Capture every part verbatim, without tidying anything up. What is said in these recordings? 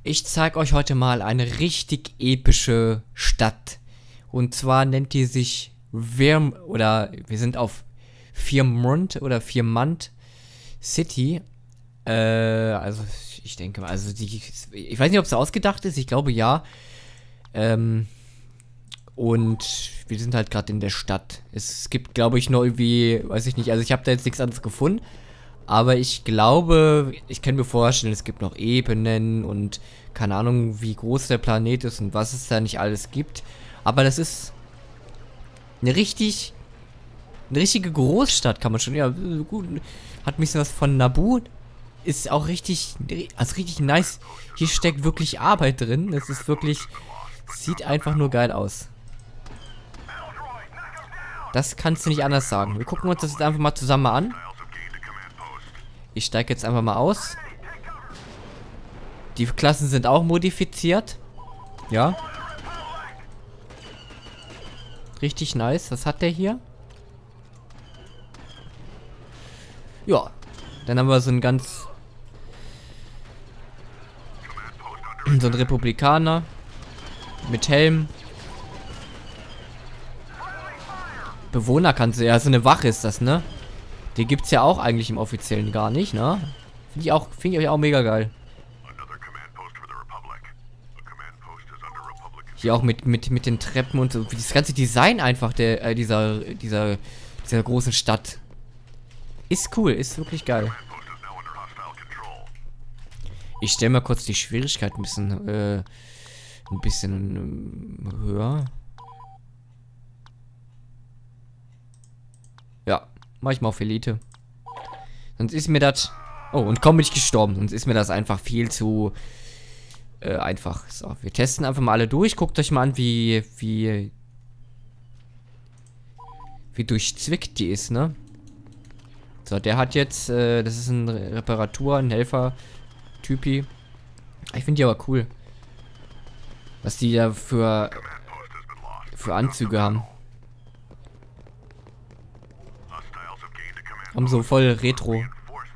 Ich zeige euch heute mal eine richtig epische Stadt. Und zwar nennt die sich Virm oder wir sind auf Viermont oder Viermont City. Äh, also ich denke mal, also die, ich weiß nicht, ob es ausgedacht ist, ich glaube ja. Ähm, und wir sind halt gerade in der Stadt. Es gibt, glaube ich, noch irgendwie, weiß ich nicht, also ich habe da jetzt nichts anderes gefunden. Aber ich glaube, ich kann mir vorstellen, es gibt noch Ebenen und keine Ahnung, wie groß der Planet ist und was es da nicht alles gibt. Aber das ist eine richtig, eine richtige Großstadt, kann man schon, ja, gut, hat ein bisschen was von Naboo. Ist auch richtig, also richtig nice. Hier steckt wirklich Arbeit drin. Das ist wirklich, sieht einfach nur geil aus. Das kannst du nicht anders sagen. Wir gucken uns das jetzt einfach mal zusammen an. Ich steige jetzt einfach mal aus. Die Klassen sind auch modifiziert. Ja. Richtig nice. Was hat der hier? Ja. Dann haben wir so einen ganz... so einen Republikaner. Mit Helm. Bewohner kannst du... Ja, so eine Wache ist das, ne? Die gibt's ja auch eigentlich im Offiziellen gar nicht, ne? Finde ich auch, finde ich auch mega geil. Hier auch mit, mit, mit den Treppen und so. Das ganze Design einfach der, äh, dieser, dieser, dieser großen Stadt. Ist cool, ist wirklich geil. Ich stelle mal kurz die Schwierigkeit ein bisschen, äh, ein bisschen äh, höher. Ja. Mach ich mal auf Elite. Sonst ist mir das... Oh, und kaum bin ich gestorben. Sonst ist mir das einfach viel zu... Äh, einfach. So, wir testen einfach mal alle durch. Guckt euch mal an, wie... Wie... Wie durchzwickt die ist, ne? So, der hat jetzt... Äh, das ist ein Reparatur, ein Helfer-Typi. Ich finde die aber cool. Was die da für... Für Anzüge haben. Haben so voll Retro.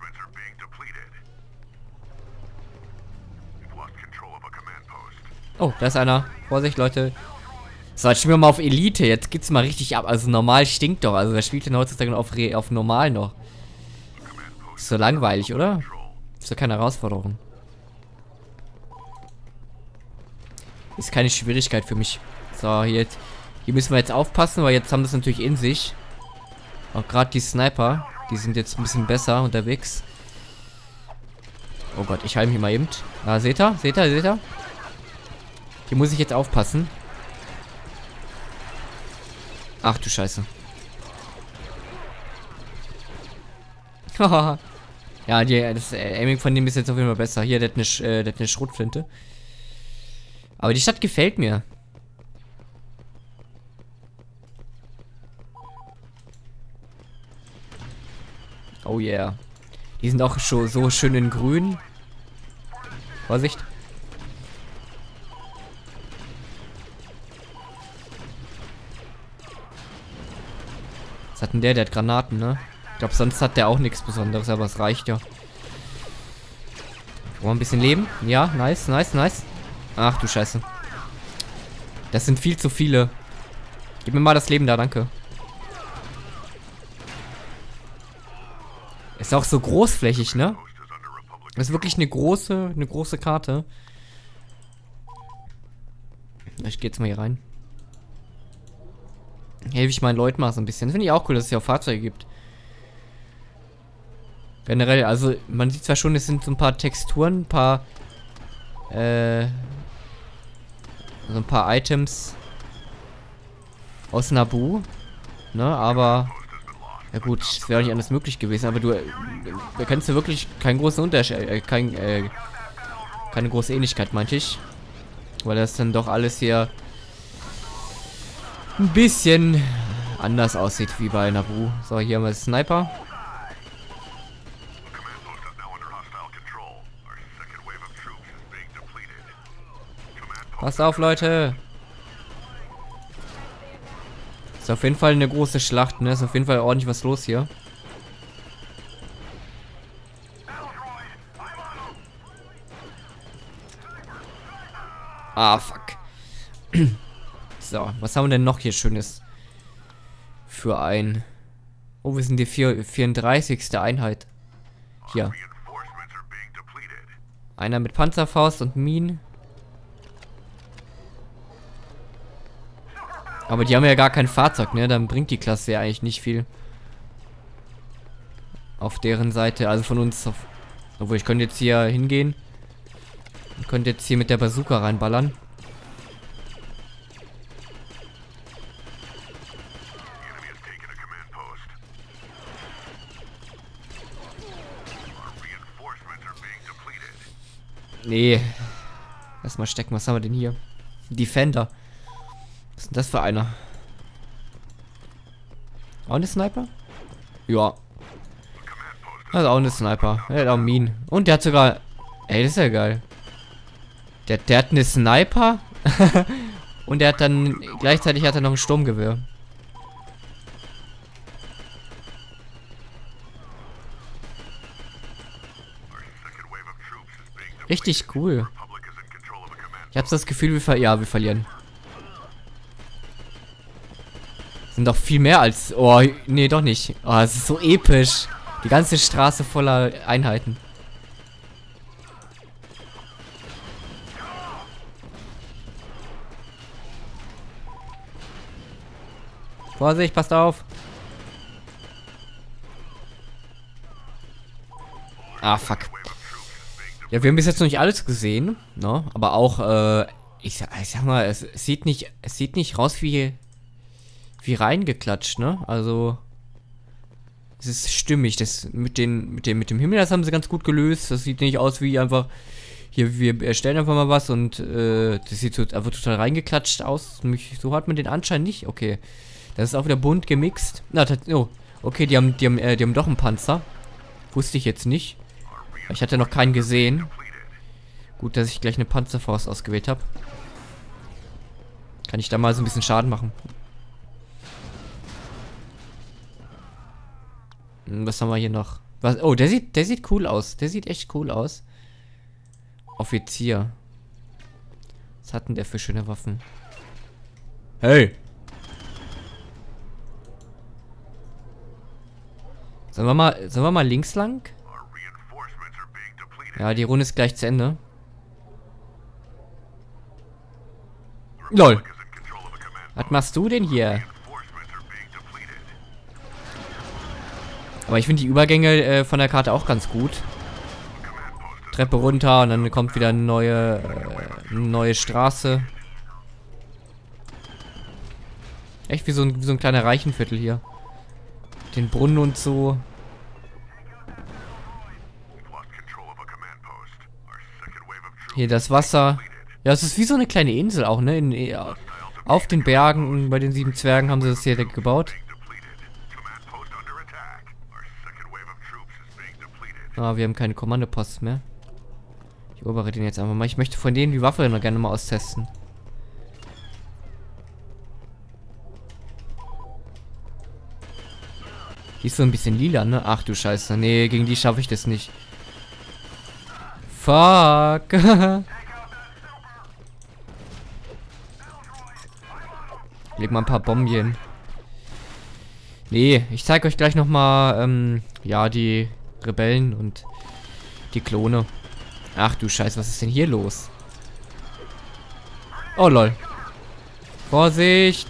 Oh, da ist einer. Vorsicht, Leute. So, jetzt spielen wir mal auf Elite. Jetzt geht's mal richtig ab. Also normal stinkt doch. Also wer spielt denn heutzutage auf, Re auf normal noch? Ist so langweilig, oder? Ist doch keine Herausforderung. Ist keine Schwierigkeit für mich. So, hier, jetzt, hier müssen wir jetzt aufpassen, weil jetzt haben das natürlich in sich. Auch gerade die Sniper. Die sind jetzt ein bisschen besser unterwegs. Oh Gott, ich heile mich mal eben. Ah, seht ihr? Seht ihr? Seht ihr? Hier muss ich jetzt aufpassen. Ach du Scheiße. Ja, die, das Aiming von dem ist jetzt auf jeden Fall besser. Hier, der hat eine, Sch äh, der hat eine Schrotflinte. Aber die Stadt gefällt mir. Oh yeah. Die sind auch schon so schön in grün. Vorsicht. Was hat denn der? Der hat Granaten, ne? Ich glaube, sonst hat der auch nichts Besonderes, aber es reicht ja. Wollen wir ein bisschen leben? Ja, nice, nice, nice. Ach du Scheiße. Das sind viel zu viele. Gib mir mal das Leben da, danke. Ist auch so großflächig, ne? Das ist wirklich eine große, eine große Karte. Ich gehe jetzt mal hier rein. Helfe ich meinen Leuten mal so ein bisschen. Das finde ich auch cool, dass es hier auch Fahrzeuge gibt. Generell, also man sieht zwar schon, es sind so ein paar Texturen, ein paar, äh, so ein paar Items aus Naboo, ne? Aber ja gut, es wäre auch nicht anders möglich gewesen, aber du äh, da kannst du wirklich keinen großen Unterschied, äh, kein, äh, keine große Ähnlichkeit, meinte ich. Weil das dann doch alles hier ein bisschen anders aussieht wie bei Naboo. So, hier haben wir Sniper. Passt auf, Leute! Ist auf jeden Fall eine große Schlacht, ne? Ist auf jeden Fall ordentlich was los hier. Ah, fuck. So, was haben wir denn noch hier Schönes? Für ein... Oh, wir sind die vierunddreißigste Einheit. Hier. Einer mit Panzerfaust und Minen. Aber die haben ja gar kein Fahrzeug, ne? Dann bringt die Klasse ja eigentlich nicht viel. Auf deren Seite, also von uns. Auf, obwohl, ich könnte jetzt hier hingehen. Ich könnte jetzt hier mit der Bazooka reinballern. Nee. Lass mal stecken, was haben wir denn hier? Defender. Was ist denn das für einer? Auch eine Sniper? Ja. Also auch eine Sniper. Er hat auch Minen. Und der hat sogar... Ey, das ist ja geil. Der, der hat eine Sniper. Und der hat dann... Gleichzeitig hat er noch ein Sturmgewehr. Richtig cool. Ich habe das Gefühl, wir ver ja, wir verlieren. Sind doch viel mehr als... Oh, nee, doch nicht. Oh, es ist so episch. Die ganze Straße voller Einheiten. Vorsicht, passt auf. Ah, fuck. Ja, wir haben bis jetzt noch nicht alles gesehen, ne? Aber auch, äh, ich, ich sag mal, es, es sieht nicht, es sieht nicht raus wie, wie reingeklatscht, ne? Also, es ist stimmig. Das mit den, mit dem, mit dem Himmel, das haben sie ganz gut gelöst. Das sieht nicht aus wie einfach, hier, wir erstellen einfach mal was und, äh, das sieht so einfach total reingeklatscht aus. Mich, so hat man den Anschein nicht. Okay. Das ist auch wieder bunt gemixt. Na, das, oh, okay, die haben, die haben, äh, die haben doch einen Panzer. Wusste ich jetzt nicht. Ich hatte noch keinen gesehen. Gut, dass ich gleich eine Panzerfaust ausgewählt habe. Kann ich da mal so ein bisschen Schaden machen. Was haben wir hier noch? Was? Oh, der sieht, der sieht cool aus. Der sieht echt cool aus. Offizier. Was hat denn der für schöne Waffen? Hey! Sollen wir mal, sollen wir mal links lang? Ja, die Runde ist gleich zu Ende. LOL. Was machst du denn hier? Aber ich finde die Übergänge äh, von der Karte auch ganz gut. Treppe runter und dann kommt wieder eine neue, äh, eine neue Straße. Echt wie so ein, wie so ein kleiner Reichenviertel hier. Den Brunnen und so. Hier das Wasser. Ja, es ist wie so eine kleine Insel auch, ne? In, auf den Bergen, bei den sieben Zwergen haben sie das hier gebaut. Ah, wir haben keine Kommandoposts mehr. Ich erobere den jetzt einfach mal. Ich möchte von denen die Waffe noch gerne mal austesten. Die ist so ein bisschen lila, ne? Ach du Scheiße. Nee, gegen die schaffe ich das nicht. Fuck. Leg mal ein paar Bombien. Nee, ich zeige euch gleich nochmal, ähm, ja, die Rebellen und die Klone. Ach du Scheiße, was ist denn hier los? Oh lol. Vorsicht.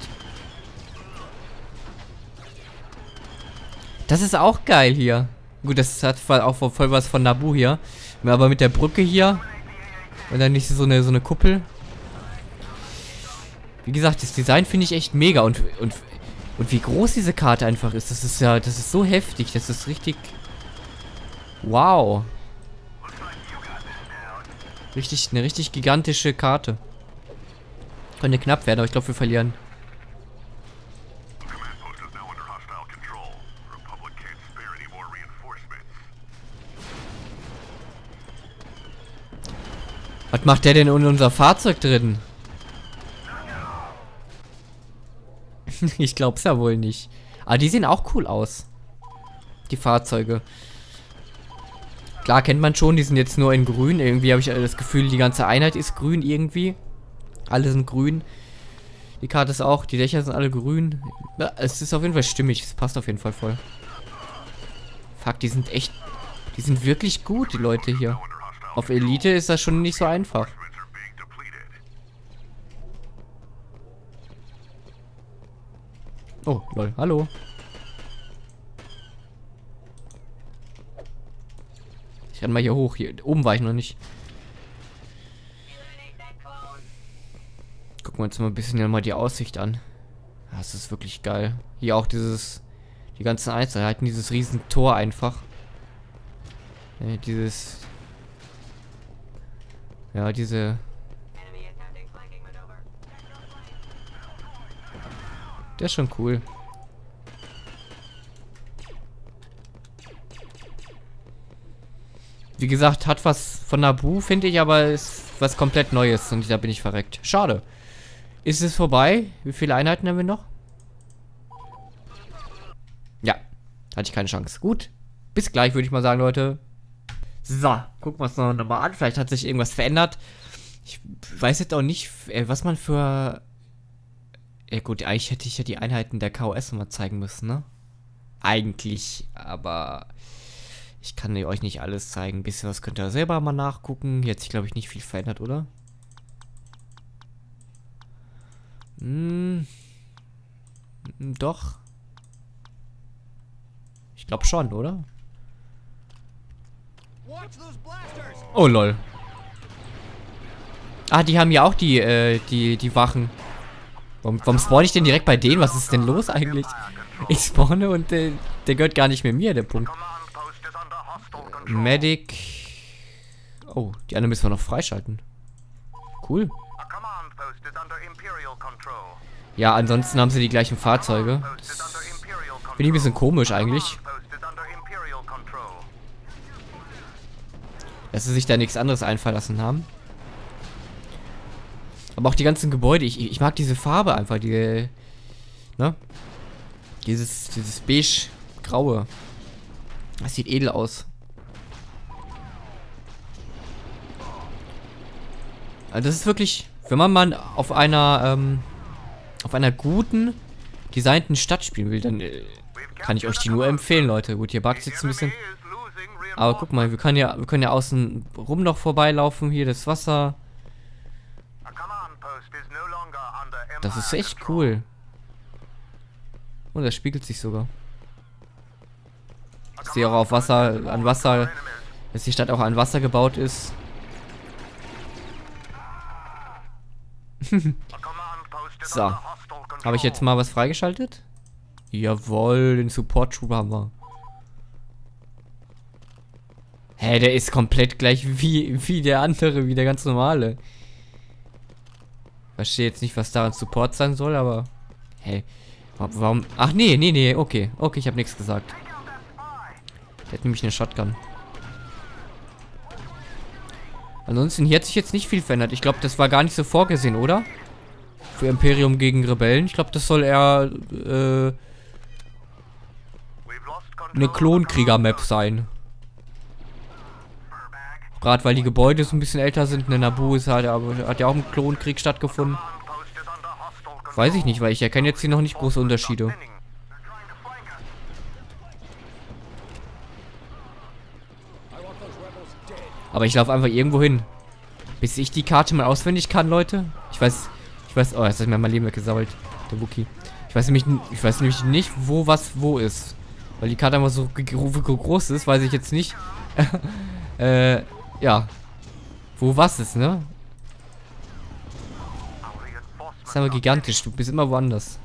Das ist auch geil hier. Gut, das hat auch voll was von Naboo hier. Aber mit der Brücke hier. Und dann nicht so eine, so eine Kuppel. Wie gesagt, das Design finde ich echt mega. Und, und, und wie groß diese Karte einfach ist. Das ist ja, das ist so heftig. Das ist richtig... Wow. Richtig, eine richtig gigantische Karte. Könnte knapp werden, aber ich glaube, wir verlieren. Was macht der denn in unser Fahrzeug drin? Ich glaub's ja wohl nicht. Aber die sehen auch cool aus. Die Fahrzeuge. Klar kennt man schon, die sind jetzt nur in grün. Irgendwie habe ich das Gefühl, die ganze Einheit ist grün irgendwie. Alle sind grün. Die Karte ist auch, die Dächer sind alle grün. Ja, es ist auf jeden Fall stimmig, es passt auf jeden Fall voll. Fuck, die sind echt, die sind wirklich gut, die Leute hier. Auf Elite ist das schon nicht so einfach. Oh, lol, hallo. Ich renn mal hier hoch, hier oben war ich noch nicht. Gucken wir uns mal ein bisschen mal die Aussicht an. Das ist wirklich geil. Hier auch dieses, die ganzen Einzelheiten, dieses riesen Tor einfach. Ja, dieses, ja, diese. Der ist schon cool. Wie gesagt, hat was von Naboo, finde ich, aber ist was komplett Neues und da bin ich verreckt. Schade. Ist es vorbei? Wie viele Einheiten haben wir noch? Ja, hatte ich keine Chance. Gut, bis gleich, würde ich mal sagen, Leute. So, gucken wir uns noch mal an. Vielleicht hat sich irgendwas verändert. Ich weiß jetzt auch nicht, was man für... Ja gut, eigentlich hätte ich ja die Einheiten der K O S mal zeigen müssen, ne? Eigentlich, aber ich kann euch nicht alles zeigen. Ein bisschen was könnt ihr selber mal nachgucken. Hier hat sich, glaube ich, nicht viel verändert, oder? Hm. Doch. Ich glaube schon, oder? Oh, lol. Ah, die haben ja auch die, äh, die, die Wachen. Warum, warum spawn ich denn direkt bei denen? Was ist denn los eigentlich? Ich spawne und äh, der gehört gar nicht mehr mir, der Punkt. Medic. Oh, die anderen müssen wir noch freischalten. Cool. Ja, ansonsten haben sie die gleichen Fahrzeuge. Finde ich ein bisschen komisch eigentlich. Dass sie sich da nichts anderes einfallen lassen haben. Aber auch die ganzen Gebäude, ich, ich mag diese Farbe einfach, die, ne? Dieses, dieses beige-graue. Das sieht edel aus. Also das ist wirklich, wenn man mal auf einer, ähm, auf einer guten, designten Stadt spielen will, dann äh, kann ich euch die nur empfehlen, Leute. Gut, hier buggt jetzt ein bisschen. Aber guck mal, wir können ja, wir können ja außen rum noch vorbeilaufen, hier das Wasser. Das ist echt cool. Und das spiegelt sich sogar. Ich sehe auch auf Wasser, an Wasser, dass die Stadt auch an Wasser gebaut ist. So. Habe ich jetzt mal was freigeschaltet? Jawohl, den Support Trooper haben wir. Hä, der ist komplett gleich wie, wie der andere, wie der ganz normale. Verstehe jetzt nicht, was daran Support sein soll, aber... Hey, warum... Ach nee, nee, nee, okay. Okay, ich habe nichts gesagt. Der hat nämlich eine Shotgun. Ansonsten, hier hat sich jetzt nicht viel verändert. Ich glaube, das war gar nicht so vorgesehen, oder? Für Imperium gegen Rebellen. Ich glaube, das soll eher... Äh, eine Klonkrieger-Map sein. Gerade weil die Gebäude so ein bisschen älter sind. Ne, Naboo ist halt, aber hat ja auch ein Klonkrieg stattgefunden. Weiß ich nicht, weil ich erkenne jetzt hier noch nicht große Unterschiede. Aber ich laufe einfach irgendwo hin. Bis ich die Karte mal auswendig kann, Leute. Ich weiß, ich weiß, oh, jetzt hat mir mein Leben weggesammelt. Der Wookie. Ich weiß nämlich, ich weiß nämlich nicht, wo was wo ist. Weil die Karte einfach so groß ist, weiß ich jetzt nicht. äh, ja. Wo was ist, ne? Das ist aber gigantisch. Du bist immer woanders.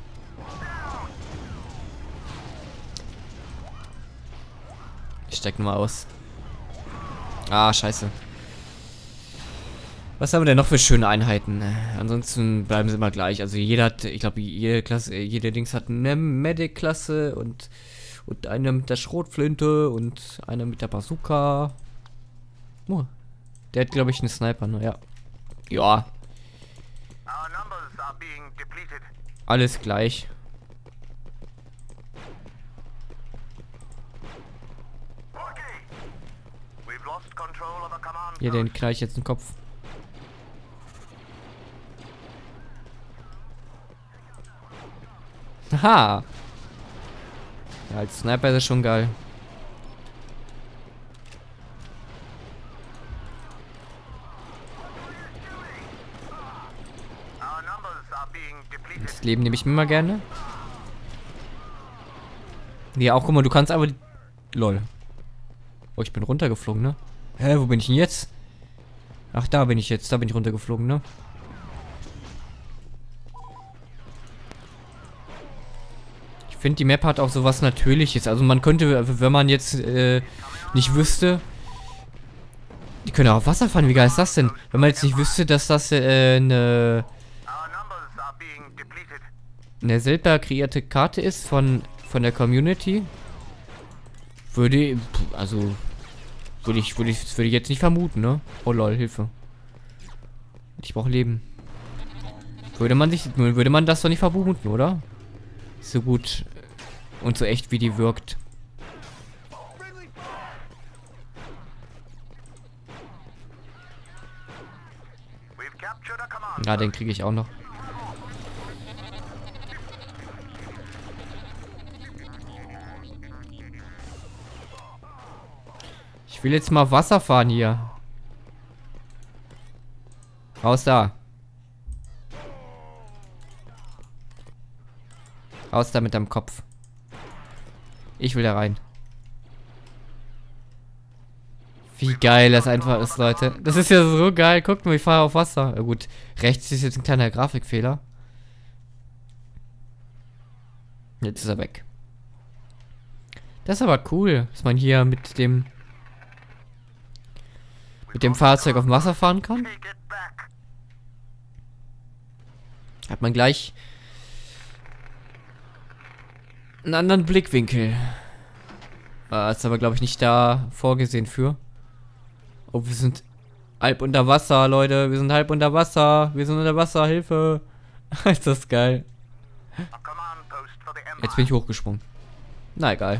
Ich steig nochmal aus. Ah, scheiße. Was haben wir denn noch für schöne Einheiten? Ansonsten bleiben sie immer gleich. Also jeder hat, ich glaube, jede Klasse, jede Dings hat eine Medic-Klasse und, und eine mit der Schrotflinte und eine mit der Bazooka. Oh, der hat, glaube ich, einen Sniper, ne? Ja. Ja. Alles gleich. Hier, den knall ich jetzt in den Kopf. Haha. Ja, als Sniper ist das schon geil. Das Leben nehme ich mir mal gerne. Ja, auch guck mal, du kannst aber... Lol. Oh, ich bin runtergeflogen, ne? Hä, wo bin ich denn jetzt? Ach, da bin ich jetzt. Da bin ich runtergeflogen, ne? Ich finde, die Map hat auch sowas Natürliches. Also man könnte, wenn man jetzt äh, nicht wüsste... Die können auch auf Wasser fahren. Wie geil ist das denn? Wenn man jetzt nicht wüsste, dass das äh, eine... eine selber kreierte Karte ist von, von der Community, würde, also, würde ich, würde ich, würde ich jetzt nicht vermuten, ne? Oh lol, Hilfe. Ich brauche Leben. Würde man sich, würde man das doch nicht vermuten, oder? So gut und so echt, wie die wirkt. Ja, den kriege ich auch noch. Ich will jetzt mal Wasser fahren hier. Raus da. Raus da mit deinem Kopf. Ich will da rein. Wie geil das einfach ist, Leute. Das ist ja so geil. Guckt mal, ich fahre auf Wasser. Ja, gut, rechts ist jetzt ein kleiner Grafikfehler. Jetzt ist er weg. Das ist aber cool, dass man hier mit dem mit dem Fahrzeug auf dem Wasser fahren kann. Hat man gleich einen anderen Blickwinkel. Ah, ist aber, glaube ich, nicht da vorgesehen für. Oh, wir sind halb unter Wasser, Leute. Wir sind halb unter Wasser. Wir sind unter Wasser. Hilfe. Ist das geil. Jetzt bin ich hochgesprungen. Na, egal.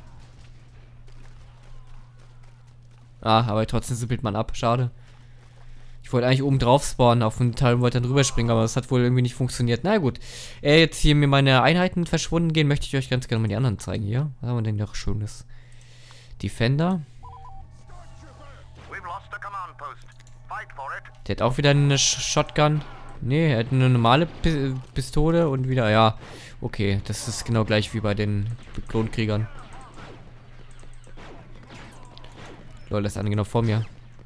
Ah, aber trotzdem sippelt man ab. Schade. Ich wollte eigentlich oben drauf spawnen auf dem Teil und wollte dann rüberspringen, aber das hat wohl irgendwie nicht funktioniert. Na gut. Äh, jetzt hier mir meine Einheiten verschwunden gehen, möchte ich euch ganz gerne mal die anderen zeigen hier. Was haben wir denn noch Schönes? Defender. Der hat auch wieder eine Shotgun. Nee, er hat eine normale P Pistole und wieder, ja. Okay, das ist genau gleich wie bei den Klonkriegern. Lol, das ist eine genau vor mir.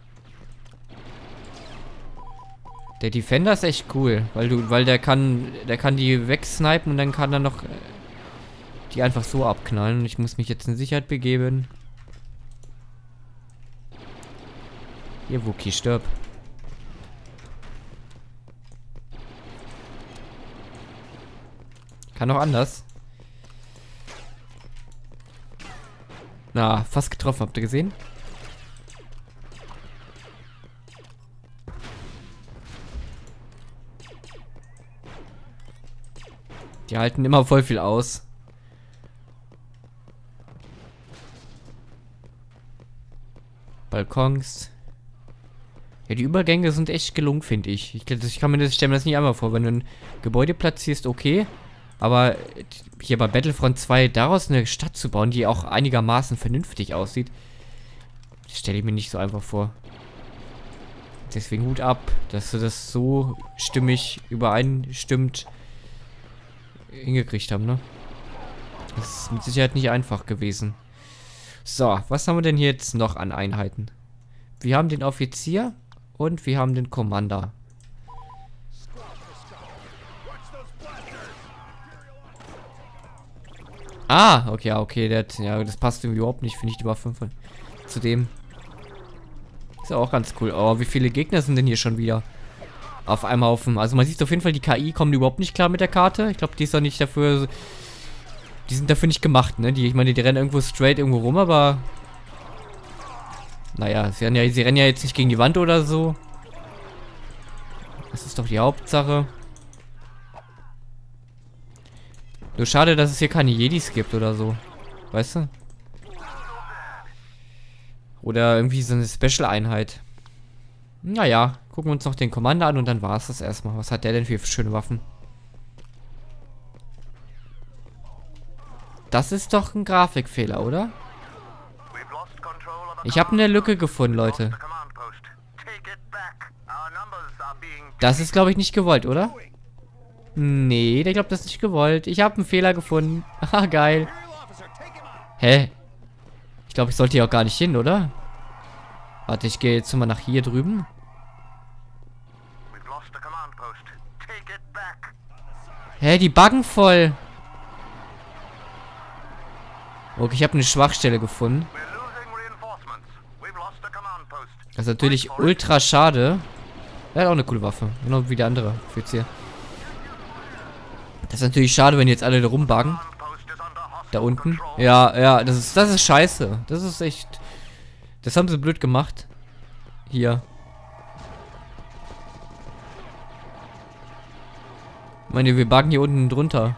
Der Defender ist echt cool, weil du, weil der kann, der kann die wegsnipen und dann kann er noch die einfach so abknallen. Ich muss mich jetzt in Sicherheit begeben. Hier, Wookie, stirb. Kann noch anders. Na, fast getroffen, habt ihr gesehen? Die halten immer voll viel aus. Balkons. Ja, die Übergänge sind echt gelungen, finde ich. Ich, ich kann mir das, stelle mir das nicht einmal vor. Wenn du ein Gebäude platzierst, okay. Aber hier bei Battlefront zwei daraus eine Stadt zu bauen, die auch einigermaßen vernünftig aussieht, stelle ich mir nicht so einfach vor. Deswegen Hut ab, dass du das so stimmig übereinstimmt hingekriegt haben, ne? Das ist mit Sicherheit nicht einfach gewesen. So, was haben wir denn hier jetzt noch an Einheiten? Wir haben den Offizier und wir haben den Commander. Ah, okay, ja, okay, der hat, ja, das passt irgendwie überhaupt nicht, finde ich, die Waffe zu dem. Ist ja auch ganz cool. Oh, wie viele Gegner sind denn hier schon wieder auf einem Haufen? Also man sieht auf jeden Fall, die K I kommt überhaupt nicht klar mit der Karte. Ich glaube, die ist doch nicht dafür, die sind dafür nicht gemacht, ne? Die, ich meine, die rennen irgendwo straight irgendwo rum, aber naja, sie rennen ja, sie rennen ja jetzt nicht gegen die Wand oder so. Das ist doch die Hauptsache. Nur schade, dass es hier keine Jedis gibt oder so. Weißt du? Oder irgendwie so eine Special-Einheit. Naja, gucken wir uns noch den Commander an und dann war es das erstmal. Was hat der denn für schöne Waffen? Das ist doch ein Grafikfehler, oder? Ich habe eine Lücke gefunden, Leute. Das ist, glaube ich, nicht gewollt, oder? Nee, der glaubt, das ist nicht gewollt. Ich habe einen Fehler gefunden. Haha, geil. Hä? Ich glaube, ich sollte hier auch gar nicht hin, oder? Warte, ich gehe jetzt mal nach hier drüben. Hä, die buggen voll. Okay, ich habe eine Schwachstelle gefunden. Das ist natürlich ultra schade. Er hat auch eine coole Waffe. Genau wie der andere. Offizier. Das ist natürlich schade, wenn jetzt alle da rumbuggen. Da unten. Ja, ja, das ist, das ist scheiße. Das ist echt... Das haben sie blöd gemacht. Hier. Ich meine, wir buggen hier unten drunter.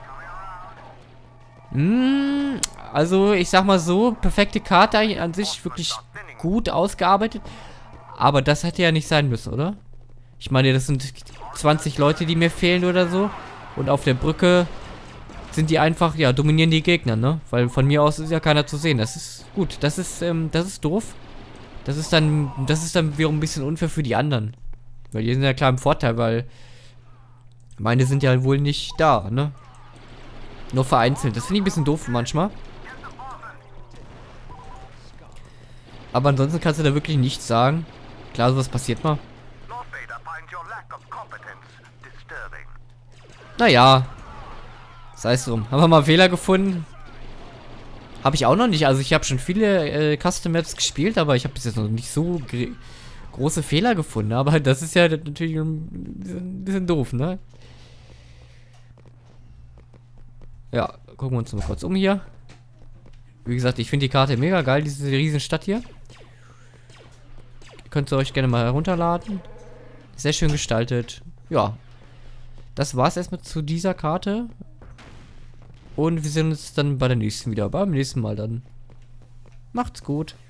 Hm, also, ich sag mal so, perfekte Karte an sich wirklich gut ausgearbeitet. Aber das hätte ja nicht sein müssen, oder? Ich meine, das sind zwanzig Leute, die mir fehlen oder so. Und auf der Brücke sind die einfach, ja, dominieren die Gegner, ne? Weil von mir aus ist ja keiner zu sehen. Das ist gut. Das ist, ähm, das ist doof. Das ist dann, das ist dann wiederum ein bisschen unfair für die anderen. Weil die sind ja klar im Vorteil, weil meine sind ja wohl nicht da, ne? Nur vereinzelt. Das finde ich ein bisschen doof manchmal. Aber ansonsten kannst du da wirklich nichts sagen. Klar, sowas passiert mal. Naja. Sei es drum. Haben wir mal einen Fehler gefunden? Habe ich auch noch nicht. Also ich habe schon viele äh, Custom Maps gespielt, aber ich habe bis jetzt noch nicht so große Fehler gefunden. Aber das ist ja natürlich ein bisschen, ein bisschen doof, ne? Ja, gucken wir uns mal kurz um hier. Wie gesagt, ich finde die Karte mega geil, diese riesen Stadt hier. Könnt ihr euch gerne mal herunterladen. Sehr schön gestaltet. Ja. Das war's erstmal zu dieser Karte. Und wir sehen uns dann bei der nächsten wieder. Beim nächsten Mal dann. Macht's gut.